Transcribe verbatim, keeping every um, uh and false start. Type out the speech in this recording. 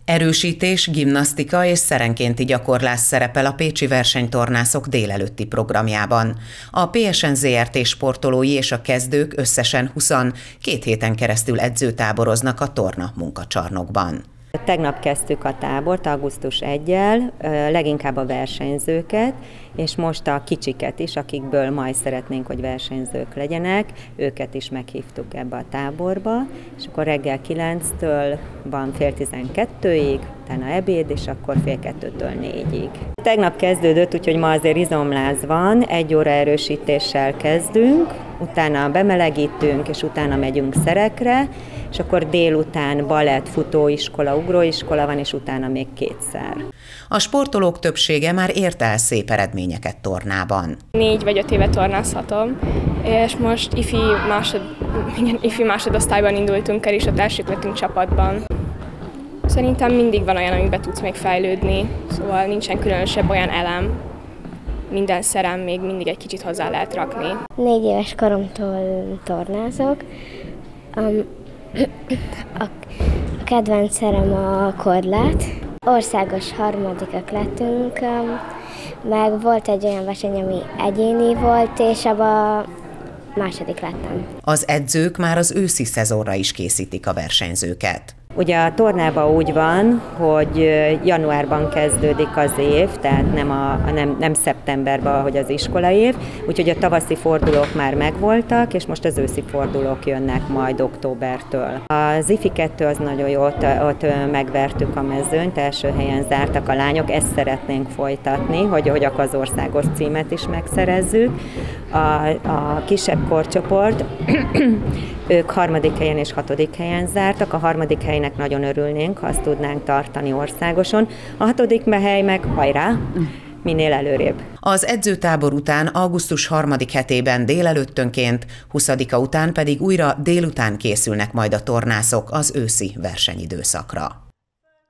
Erősítés, gimnasztika és szerenkénti gyakorlás szerepel a pécsi versenytornászok délelőtti programjában. A pé es en zé er té sportolói és a kezdők összesen húszan két héten keresztül edzőtáboroznak a torna munkacsarnokban. Tegnap kezdtük a tábort augusztus elsejével, leginkább a versenyzőket, és most a kicsiket is, akikből majd szeretnénk, hogy versenyzők legyenek, őket is meghívtuk ebbe a táborba, és akkor reggel kilenctől van fél tizenkettőig, utána ebéd, és akkor fél kettőtől négyig. Tegnap kezdődött, úgyhogy ma azért izomláz van, egy óra erősítéssel kezdünk, utána bemelegítünk, és utána megyünk szerekre, és akkor délután balett, futóiskola, ugróiskola van, és utána még kétszer. A sportolók többsége már ért el szép eredményeket tornában. Négy vagy öt éve tornázhatom, és most ifi, másod, igen, ifi másodosztályban indultunk el, és ott elsők lettünk csapatban. Szerintem mindig van olyan, amiben tudsz még fejlődni, szóval nincsen különösebb olyan elem. Minden szerem még mindig egy kicsit hozzá lehet rakni. Négy éves koromtól tornázok. Um, a kedvenc szerem a korlát. Országos harmadikak lettünk, um, meg volt egy olyan verseny, ami egyéni volt, és abban második lettem. Az edzők már az őszi szezonra is készítik a versenyzőket. Ugye a tornában úgy van, hogy januárban kezdődik az év, tehát nem, a, nem, nem szeptemberben, ahogy az iskolai év, úgyhogy a tavaszi fordulók már megvoltak, és most az őszi fordulók jönnek majd októbertől. Az ifi kettő az nagyon jó, ott, ott megvertük a mezőnyt, első helyen zártak a lányok, ezt szeretnénk folytatni, hogy, hogy akkor az országos címet is megszerezzük. A, a kisebb korcsoport, ők harmadik helyen és hatodik helyen zártak, a harmadik helynek nagyon örülnénk, ha azt tudnánk tartani országoson, a hatodik hely meg hajrá, minél előrébb. Az edzőtábor után augusztus harmadik hetében délelőttönként, huszadika után pedig újra délután készülnek majd a tornászok az őszi versenyidőszakra.